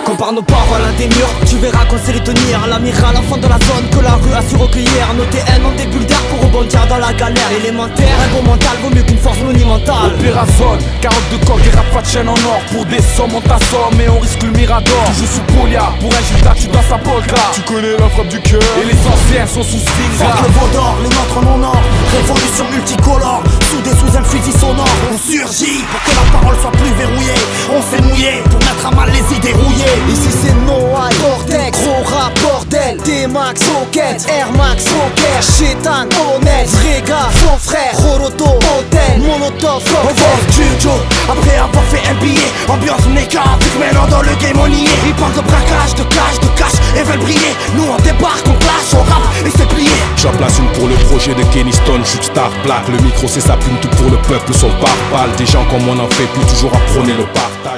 Compare nos paroles à des murs, tu verras qu'on sait les tenir. L'amiral, enfant de la zone que la rue a su recueillir. Nos TN ont des bulles d'air pour rebondir dans la galère. Élémentaire, un bon mental vaut mieux qu'une force monumentale. Opérazone, carotte de coque et rap pas de chaîne en or. Pour des sommes on t'assomme et on risque le mirador. Tu joues sous Polia, pour un Gilda tu danses à polka. Tu connais la frappe du cœur. Et les anciens sont sous Svinga. Fuck le veau d'or, les nôtres en or. Révolution multicolore, soudés sous un fusil sonore. On surgit pour que la parole soit plus verrouillée. On s'est mouillé pour mettre à mal les idées rouillées. Ici c'est no high, Cortex, gros rap, bordel. D-Max, Rocket, Air Max, Rocker, Chétan, honnête, vrai gars, son frère, Roroto, Hôtel, Molotov, on va Jujo, après avoir fait un billet. Ambiance négative, maintenant dans le game on y est. Ils parlent de braquage, de cash et veulent briller. Nous on débarque, on clash, on rappe et c'est plié. J'en place une pour le projet de Kenny Stone, shoot star plaque. Le micro c'est sa plume, tout pour le peuple, son pare-balles. Des gens comme on en fait plus, toujours à prôner le partage.